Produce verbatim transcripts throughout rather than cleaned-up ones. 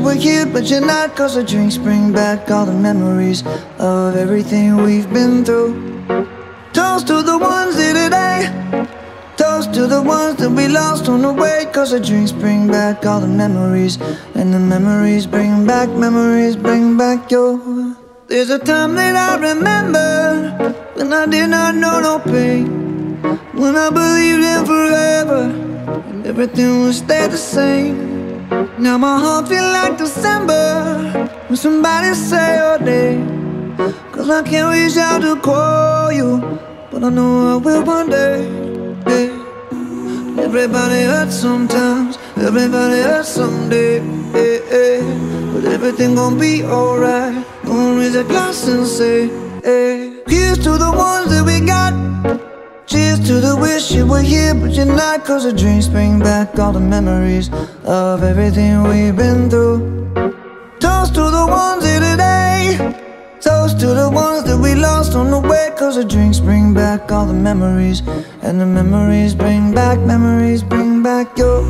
were here, but you're not. Cause the drinks bring back all the memories of everything we've been through. Toast to the ones here today. Toast to the ones that we lost on the way. Cause the drinks bring back all the memories, and the memories bring back, memories bring back your. There's a time that I remember when I did not know no pain, when I believed in forever and everything would stay the same. Now my heart feel like December when somebody say your name. Cause I can't reach out to call you, but I know I will one day, yeah. Everybody hurts sometimes, everybody hurts someday, yeah, yeah. But everything gon' be alright. Gonna raise a glass and say, hey. Here's to the ones that we got. Cheers to the wish you were here, but you're not. Cause the drinks bring back all the memories of everything we've been through. Toast to the ones here today. Toast to the ones that we lost on the way. Cause the drinks bring back all the memories, and the memories bring back, memories bring back your.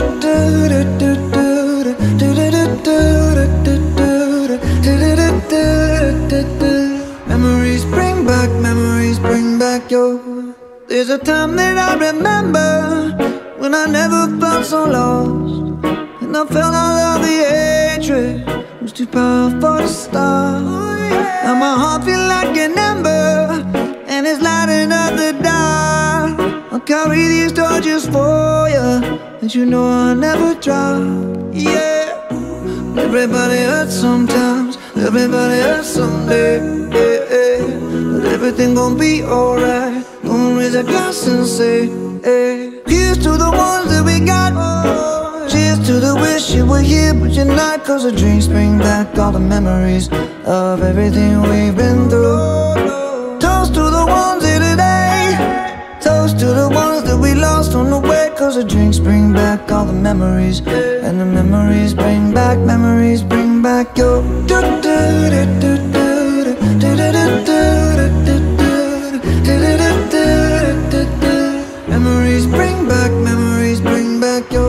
Memories bring back, memories bring back your. There's a time that I remember when I never felt so lost, and I felt all of the hatred was too powerful to stop. Now my heart feel like an ember, and it's lighting up the dark. I'll carry these torches for you, and you know I'll never drop, yeah. Everybody hurts sometimes, everybody hurts someday, yeah, yeah. But everything gon' be alright. Gonna raise a glass and say, hey. Here's to the ones that we got. Cheers to the wish you were here, but you're not. Cause the drinks bring back all the memories of everything we've been through. Toast to the ones here today. Toast to the ones that we lost on the way. Cause the drinks bring back all the memories, and the memories bring back, memories bring back your. Memories bring back, memories bring back your.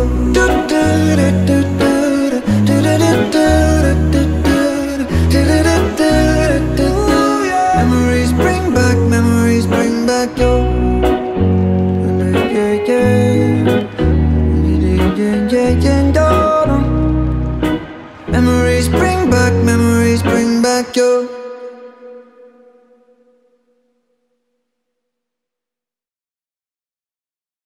Memories bring back, memories bring back your. Memories bring back, memories bring back your.